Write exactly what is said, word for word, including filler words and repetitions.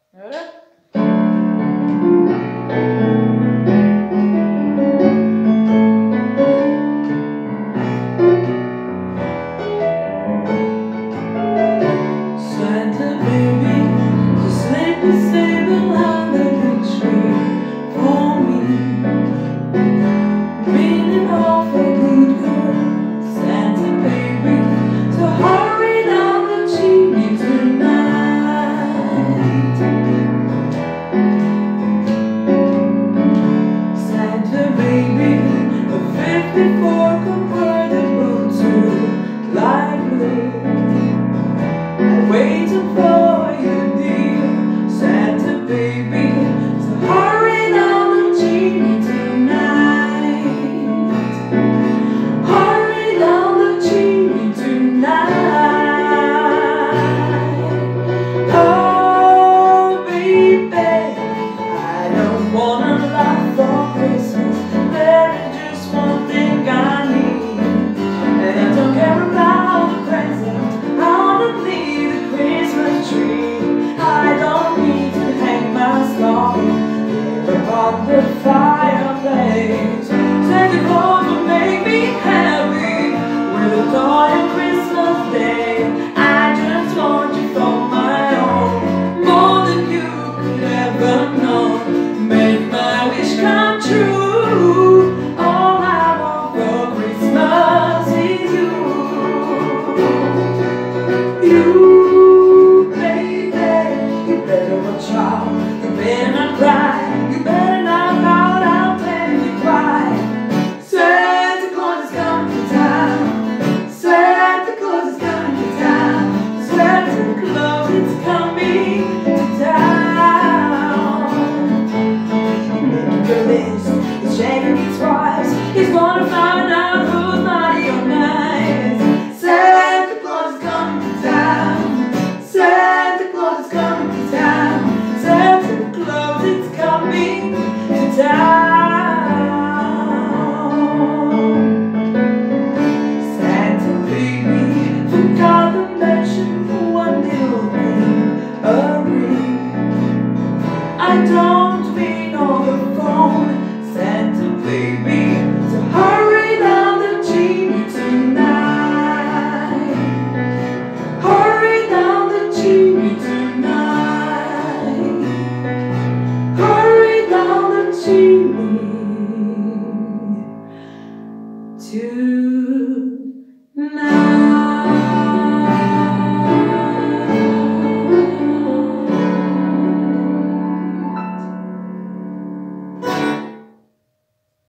Ahora. Santa baby, just let me stay behind the big tree for me. Been an awful good girl, Santa baby, so hurry down the chimney tonight. Santa baby, a fifty-four convertible to light blue. Waiting for you, dear Santa baby, so hurry down the chimney tonight. Hurry down the chimney tonight. Oh, baby, I don't wanna laugh for Christmas. There is just one thing I need, and I don't care about the present. I don't need a Christmas tree. I don't need to hang my stocking there upon the fire.